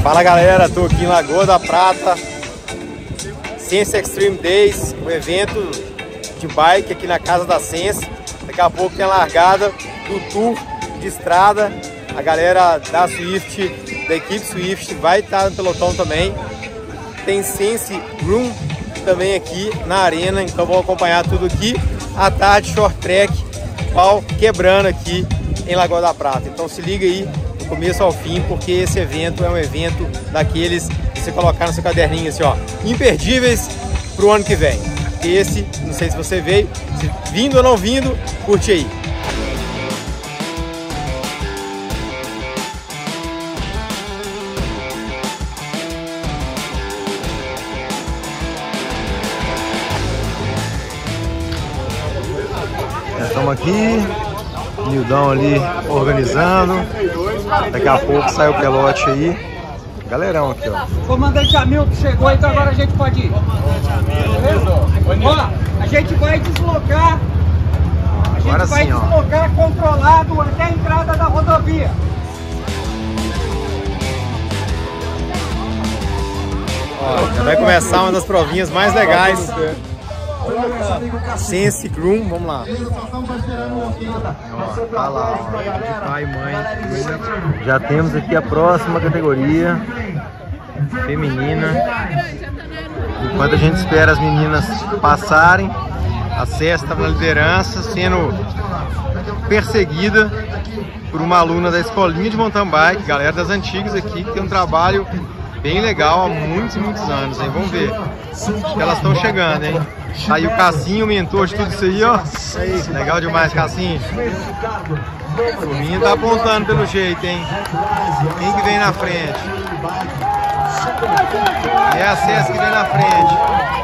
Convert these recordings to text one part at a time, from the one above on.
Fala galera, tô aqui em Lagoa da Prata, Sense Extreme Days, um evento de bike aqui na Casa da Sense. Daqui a pouco tem a largada do tour de estrada. A galera da Swift, da equipe Swift, vai estar no pelotão também. Tem Sense Room também aqui na arena, então vou acompanhar tudo aqui. À tarde, short track, pau quebrando aqui em Lagoa da Prata. Então se liga aí do começo ao fim, porque esse evento é um evento daqueles que você colocar no seu caderninho assim, ó, imperdíveis pro ano que vem. Esse, não sei se você veio, se vindo ou não vindo, curte aí. Estamos aqui, Nildão ali organizando. Daqui a pouco sai o pelote aí. Galerão aqui, ó. Comandante Hamilton chegou, então agora a gente pode ir. Ó, a gente vai deslocar. A gente Agora vai sim, ó. deslocar controlado até a entrada da rodovia. Ó, já vai começar uma das provinhas mais legais. Sense Room, vamos lá. Ó, tá lá, ó, de pai e mãe. Já temos aqui a próxima categoria, feminina. Enquanto a gente espera as meninas passarem, a César estava na liderança, sendo perseguida por uma aluna da escolinha de mountain bike, galera das antigas aqui, que tem um trabalho bem legal há muitos anos, hein? Vamos ver. Acho que elas estão chegando, hein? Aí o Cassinho, o mentor de tudo isso aí, ó. Legal demais, Cassinho. O menino tá apontando pelo jeito, hein? Quem que vem na frente? É a César que vem na frente.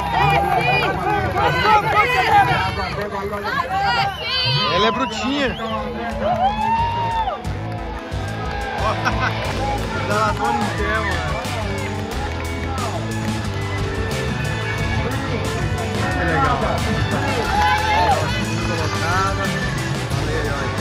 Ela é brutinha. Tá lá todo no pé, mano. Que legal. Colocada. Olha aí,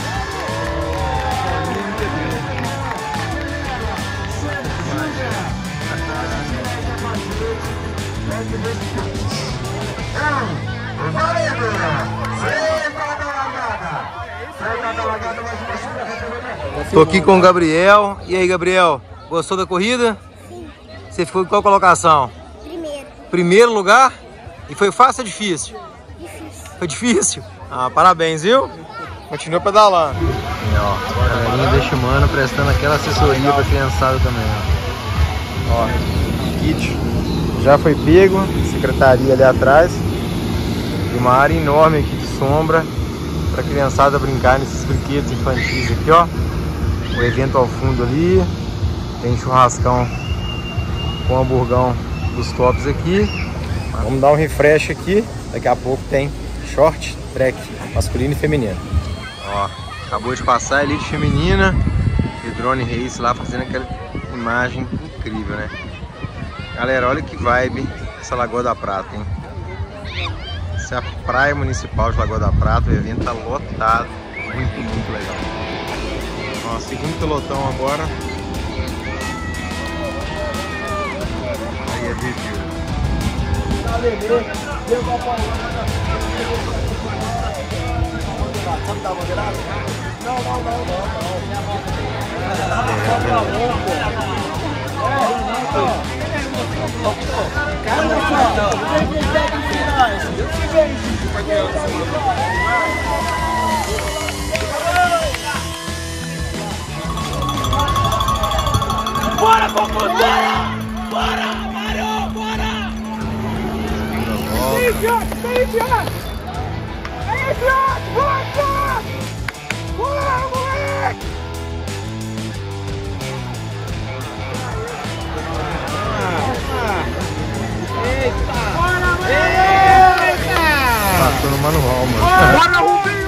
tô aqui com o Gabriel. E aí, Gabriel, gostou da corrida? Sim. Você ficou em qual colocação? Primeiro. Primeiro lugar? E foi fácil ou difícil? Difícil. Foi difícil? Ah, parabéns, viu? Continua pedalando. E, ó, a galerinha deixa o mano prestando aquela assessoria pra criançada também, ó. Ó, kit já foi pego, secretaria ali atrás. E uma área enorme aqui de sombra pra criançada brincar nesses brinquedos infantis aqui, ó. O evento ao fundo ali. Tem churrascão com hamburgão dos tops aqui. Vamos dar um refresh aqui. Daqui a pouco tem short track masculino e feminino. Ó, acabou de passar a elite feminina e o drone race lá fazendo aquela imagem incrível, né? Galera, olha que vibe essa Lagoa da Prata, hein? Essa é a praia municipal de Lagoa da Prata. O evento tá lotado, muito legal. Ó, segundo pelotão agora. Aí é vídeo. Bora, confusão! Bora, Mário, bora! Stay shot! Bora, moleque! Eita! Bora, moleque! Eita! Passou no manual, mano. Bora, Rubinho!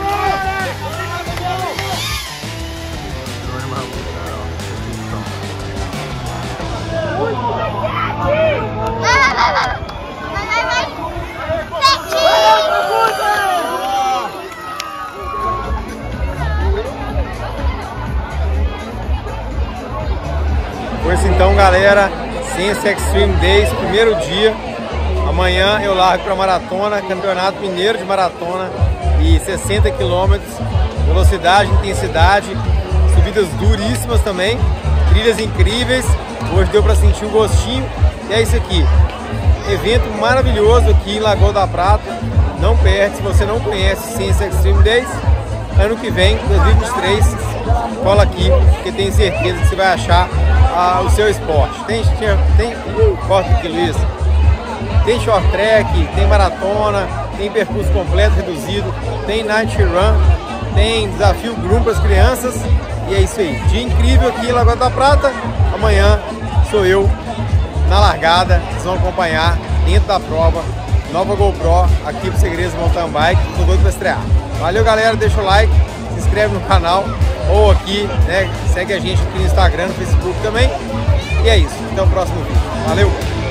Com isso então, galera. galera, Ciência Extreme Days, primeiro dia. Amanhã eu largo para maratona, Campeonato Mineiro de Maratona e 60 km, velocidade, intensidade, subidas duríssimas também, trilhas incríveis. Hoje deu para sentir um gostinho e é isso aqui. Evento maravilhoso aqui em Lagoa da Prata. Não perde, se você não conhece Ciência Extreme Days, ano que vem, 2023, cola aqui, porque tenho certeza que você vai achar o seu esporte. Corta aqui, Luiz. Tem short track, tem maratona, tem percurso completo reduzido, tem night run, tem desafio grupo para as crianças e é isso aí. Dia incrível aqui em Lagoa da Prata. Amanhã sou eu na largada, vocês vão acompanhar dentro da prova, nova GoPro aqui pro Segredos Mountain Bike, tô doido para estrear. Valeu galera, deixa o like, se inscreve no canal ou aqui, né, segue a gente aqui no Instagram, no Facebook também. E é isso, até o próximo vídeo. Valeu!